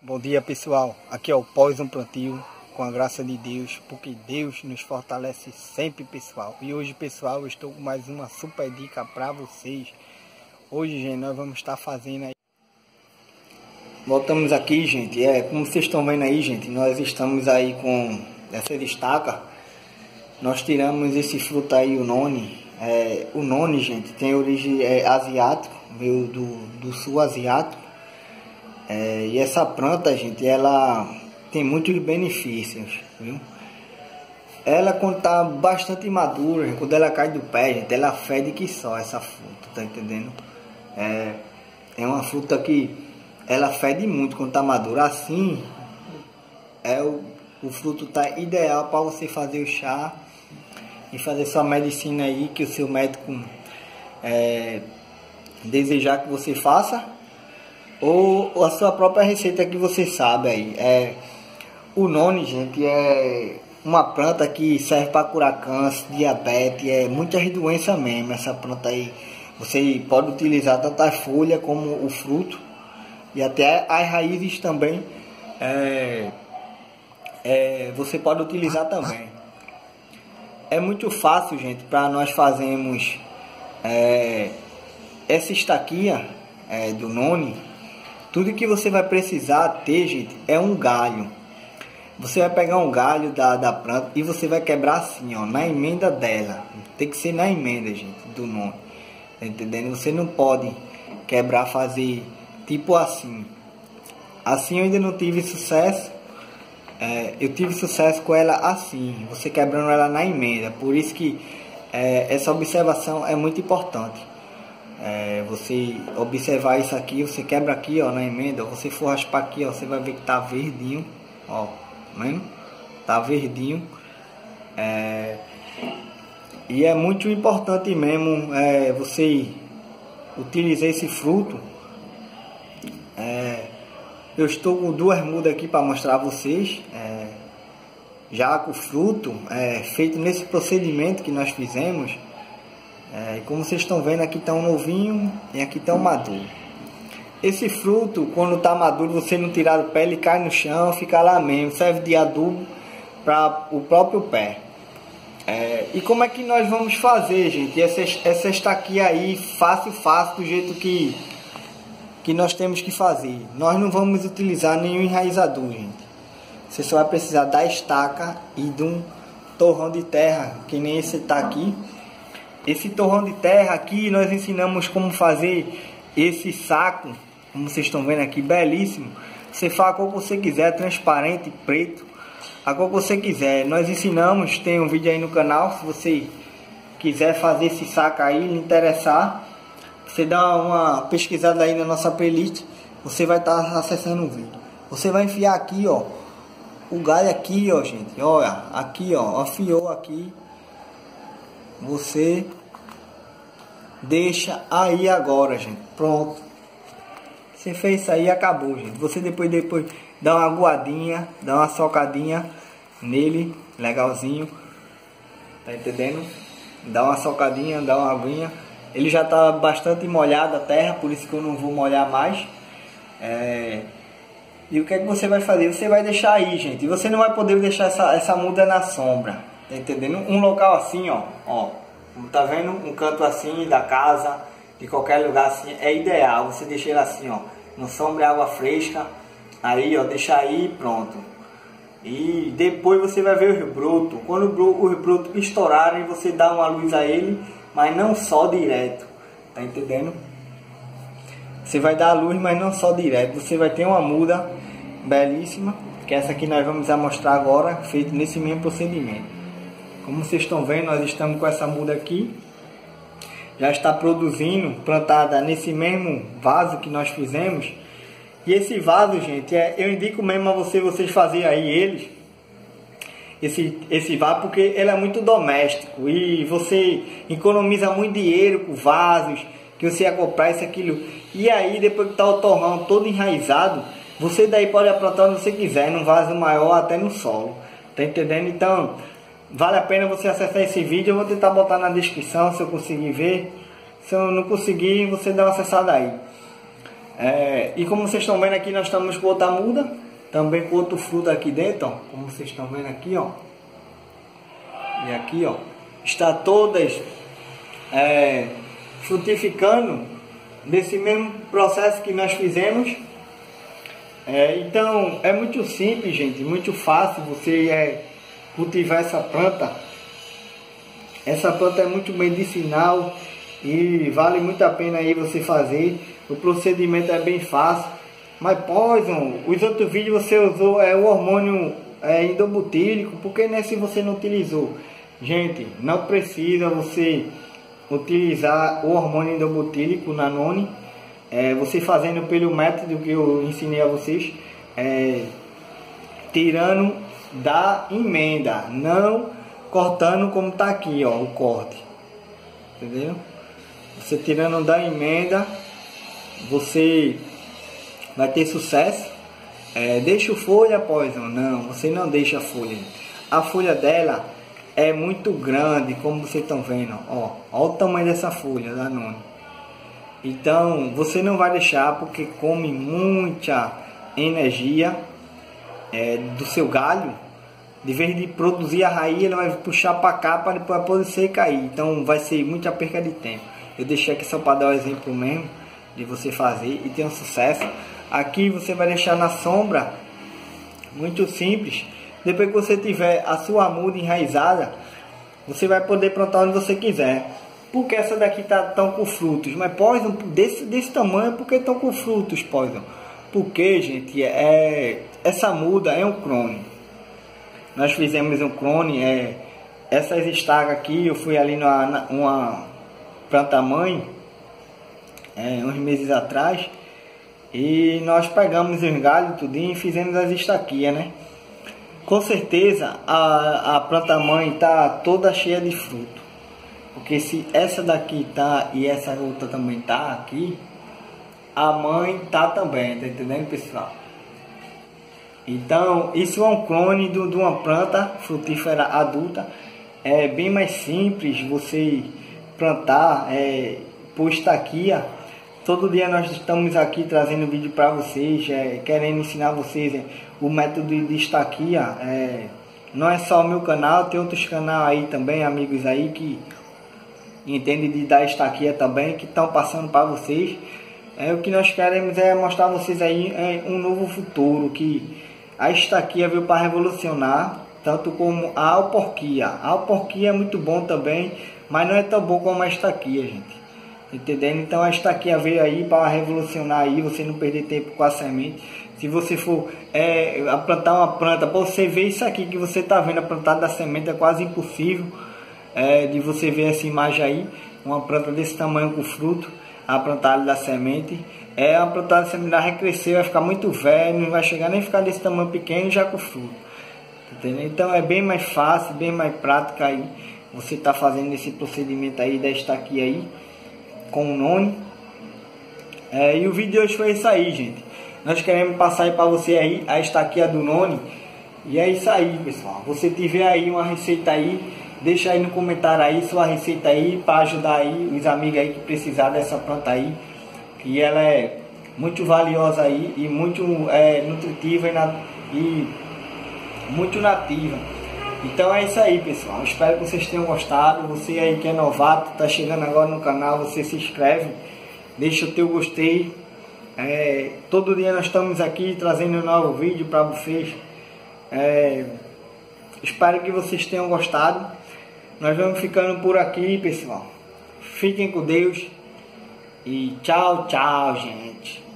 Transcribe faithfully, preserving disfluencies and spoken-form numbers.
Bom dia, pessoal, aqui é o Pós um Plantio, com a graça de Deus, porque Deus nos fortalece sempre, pessoal. E hoje, pessoal, eu estou com mais uma super dica para vocês. Hoje, gente, nós vamos estar fazendo aí. Voltamos aqui, gente, é, como vocês estão vendo aí, gente, nós estamos aí com essa estaca. Nós tiramos esse fruto aí, o noni. É, o noni, gente, tem origem é, asiática, veio do, do sul asiático. É, e essa planta, gente, ela tem muitos benefícios, viu? Ela, quando tá bastante madura, quando ela cai do pé, gente, ela fede que só essa fruta, tá entendendo? É, é uma fruta que ela fede muito quando tá madura. Assim, é o, o fruto tá ideal para você fazer o chá e fazer sua medicina aí, que o seu médico é, desejar que você faça. Ou a sua própria receita que você sabe aí. É, o noni, gente, é uma planta que serve para curar câncer, diabetes, é muitas doenças mesmo. Essa planta aí, você pode utilizar tanto a folha como o fruto e até as raízes também. É, é, você pode utilizar também. É muito fácil, gente, para nós fazermos é, essa estaquinha é, do noni. Tudo que você vai precisar ter, gente, é um galho. Você vai pegar um galho da, da planta e você vai quebrar assim, ó, na emenda dela. Tem que ser na emenda, gente, do noni. Tá entendendo? Você não pode quebrar, fazer tipo assim. Assim eu ainda não tive sucesso. É, eu tive sucesso com ela assim, você quebrando ela na emenda. Por isso que é, essa observação é muito importante. É, você observar isso aqui, você quebra aqui, ó, na emenda, você for raspar aqui, ó, você vai ver que tá verdinho, ó, vendo? Tá verdinho. É, e é muito importante mesmo é, você utilizar esse fruto. É, eu estou com duas mudas aqui para mostrar a vocês, é, já com o fruto é, feito nesse procedimento que nós fizemos. É, e como vocês estão vendo, aqui está um novinho e aqui está um maduro. Esse fruto, quando está maduro, você não tirar do pé, ele cai no chão, fica lá mesmo. Serve de adubo para o próprio pé. É, e como é que nós vamos fazer, gente? Essa, essa estaquinha aí, fácil, fácil, do jeito que, que nós temos que fazer. Nós não vamos utilizar nenhum enraizador, gente. Você só vai precisar da estaca e de um torrão de terra, que nem esse está aqui. Esse torrão de terra aqui, nós ensinamos como fazer esse saco, como vocês estão vendo aqui, belíssimo. Você faz a cor que você quiser, transparente, preto, a cor que você quiser. Nós ensinamos, tem um vídeo aí no canal, se você quiser fazer esse saco aí, lhe interessar, você dá uma pesquisada aí na nossa playlist, você vai estar tá acessando o vídeo. Você vai enfiar aqui, ó, o galho aqui, ó, gente, olha, aqui, ó, afiou aqui. Você deixa aí agora, gente. Pronto. Você fez isso aí, acabou, gente. Você depois, depois dá uma aguadinha, dá uma socadinha nele, legalzinho. Tá entendendo? Dá uma socadinha, dá uma aguinha. Ele já tá bastante molhado a terra, por isso que eu não vou molhar mais. É... E o que é que você vai fazer? Você vai deixar aí, gente. E você não vai poder deixar essa, essa muda na sombra. Tá entendendo? Um local assim, ó, ó, tá vendo? Um canto assim da casa, de qualquer lugar assim, é ideal. Você deixar ele assim, ó, no sombra, água fresca, aí, ó, deixa aí, pronto. E depois você vai ver os brotos. Quando os brotos estourarem, você dá uma luz a ele, mas não só direto, tá entendendo? Você vai dar a luz, mas não só direto. Você vai ter uma muda belíssima, que essa aqui nós vamos mostrar agora, feito nesse mesmo procedimento. Como vocês estão vendo, nós estamos com essa muda aqui. Já está produzindo, plantada nesse mesmo vaso que nós fizemos. E esse vaso, gente, é, eu indico mesmo a você, vocês fazerem aí eles. Esse, esse vaso, porque ele é muito doméstico. E você economiza muito dinheiro com vasos, que você ia comprar isso, aquilo. E aí, depois que está o torrão todo enraizado, você daí pode plantar onde você quiser, num vaso maior, até no solo. Tá entendendo? Então... vale a pena você acessar esse vídeo. Eu vou tentar botar na descrição se eu conseguir ver. Se eu não conseguir, você dá uma acessada aí. É, e como vocês estão vendo aqui, nós estamos com outra muda, também com outro fruto aqui dentro, ó, como vocês estão vendo aqui, ó. E aqui, ó, está todas é, frutificando desse mesmo processo que nós fizemos. É, então é muito simples, gente, muito fácil você é, cultivar essa planta. Essa planta é muito medicinal e vale muito a pena aí você fazer. O procedimento é bem fácil. Mas Poison, os outros vídeos você usou é, o hormônio é, endobutílico, porque nesse você não utilizou. Gente, não precisa você utilizar o hormônio endobutílico na Noni. É, você fazendo pelo método que eu ensinei a vocês, é, tirando da emenda, não cortando como está aqui, ó, o corte, entendeu? Você tirando da emenda, você vai ter sucesso. É, deixa o folha, Poison? Não, você não deixa a folha. A folha dela é muito grande, como vocês estão vendo, ó, ó o tamanho dessa folha da Noni. Então você não vai deixar, porque come muita energia é, do seu galho. De vez de produzir a raiz, ele vai puxar para cá para poder secar cair. Então vai ser muita perca de tempo. Eu deixei aqui só para dar o um exemplo mesmo de você fazer e ter um sucesso. Aqui você vai deixar na sombra, muito simples. Depois que você tiver a sua muda enraizada, você vai poder plantar onde você quiser. Porque essa daqui tá tão com frutos, mas Poison desse, desse tamanho, porque estão com frutos, Poison? Porque, gente, é, essa muda é um clone. Nós fizemos um clone, é, essas estacas aqui, eu fui ali numa, na, uma planta mãe, é, uns meses atrás, e nós pegamos os galhos tudinho e fizemos as estaquias, né? Com certeza a, a planta mãe tá toda cheia de fruto. Porque se essa daqui tá e essa outra também tá aqui, a mãe tá também, tá entendendo, pessoal? Então isso é um clone de uma planta frutífera adulta. É bem mais simples você plantar é, por estaquia. Todo dia nós estamos aqui trazendo vídeo para vocês, é, querendo ensinar vocês é, o método de estaquia. É, não é só o meu canal, tem outros canais aí também, amigos aí que entende de dar estaquia também, que estão passando para vocês. É, o que nós queremos é mostrar a vocês aí é, um novo futuro, que a estaquia veio para revolucionar, tanto como a alporquia. A alporquia é muito bom também, mas não é tão bom como a estaquia, gente. Entendendo? Então a estaquia veio aí para revolucionar aí, você não perder tempo com a semente. Se você for é, plantar uma planta, para você ver isso aqui que você está vendo, a plantada da semente é quase impossível. É, de você ver essa imagem aí, uma planta desse tamanho com fruto, a plantada da semente, é uma plantada da semente vai crescer, vai ficar muito velho, não vai chegar nem a ficar desse tamanho pequeno já com fruto, entendeu? Então é bem mais fácil, bem mais prática aí, você tá fazendo esse procedimento aí da estaquia aí, com o Noni. É, e o vídeo de hoje foi isso aí, gente. Nós queremos passar aí para você aí a estaquia do Noni, e é isso aí, pessoal. Você tiver aí uma receita aí, deixa aí no comentário aí sua receita aí, para ajudar aí os amigos aí que precisar dessa planta aí, que ela é muito valiosa aí e muito é, nutritiva e, na, e muito nativa. Então é isso aí, pessoal. Espero que vocês tenham gostado. Você aí que é novato, tá chegando agora no canal, você se inscreve, deixa o teu gostei. É, todo dia nós estamos aqui trazendo um novo vídeo para vocês. É, espero que vocês tenham gostado. Nós vamos ficando por aqui, pessoal. Fiquem com Deus. E tchau, tchau, gente.